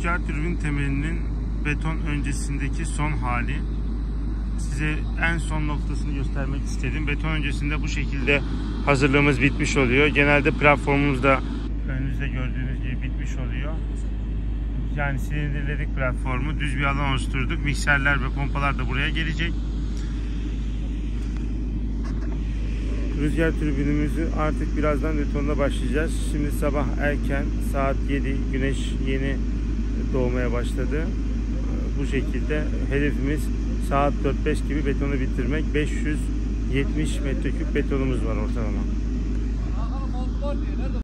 Rüzgar türbin temelinin beton öncesindeki son hali. Size en son noktasını göstermek istedim. Beton öncesinde bu şekilde hazırlığımız bitmiş oluyor. Genelde platformumuz da önünüzde gördüğünüz gibi bitmiş oluyor. Yani silindirledik platformu, düz bir alan oluşturduk. Mikserler ve pompalar da buraya gelecek. Rüzgar türbinimizi artık birazdan detonuna başlayacağız. Şimdi sabah erken, saat 7, güneş yeni doğmaya başladı. Bu şekilde hedefimiz saat 4-5 gibi betonu bitirmek. 570 metreküp betonumuz var ortalama.